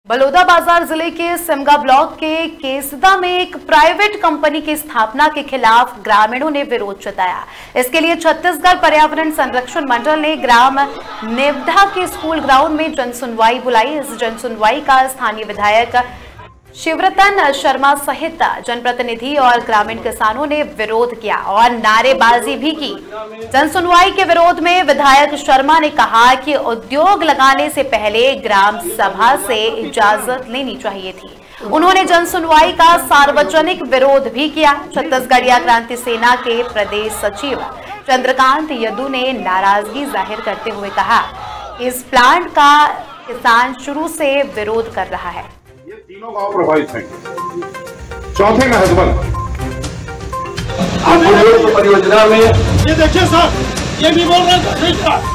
बलौदाबाजार जिले के सिमगा ब्लॉक के केसदा में एक प्राइवेट कंपनी की स्थापना के खिलाफ ग्रामीणों ने विरोध जताया। इसके लिए छत्तीसगढ़ पर्यावरण संरक्षण मंडल ने ग्राम नेवढा के स्कूल ग्राउंड में जनसुनवाई बुलाई। इस जनसुनवाई का स्थानीय विधायक शिवरतन शर्मा सहित जनप्रतिनिधि और ग्रामीण किसानों ने विरोध किया और नारेबाजी भी की। जनसुनवाई के विरोध में विधायक शर्मा ने कहा कि उद्योग लगाने से पहले ग्राम सभा से इजाजत लेनी चाहिए थी। उन्होंने जनसुनवाई का सार्वजनिक विरोध भी किया। छत्तीसगढ़िया क्रांति सेना के प्रदेश सचिव चंद्रकांत यदू ने नाराजगी जाहिर करते हुए कहा, इस प्लांट का किसान शुरू से विरोध कर रहा है। तीनों गांव प्रभावित हैं। चौथे में हसबंद परियोजना में ये देखिए साहब, ये भी बोल रहे हैं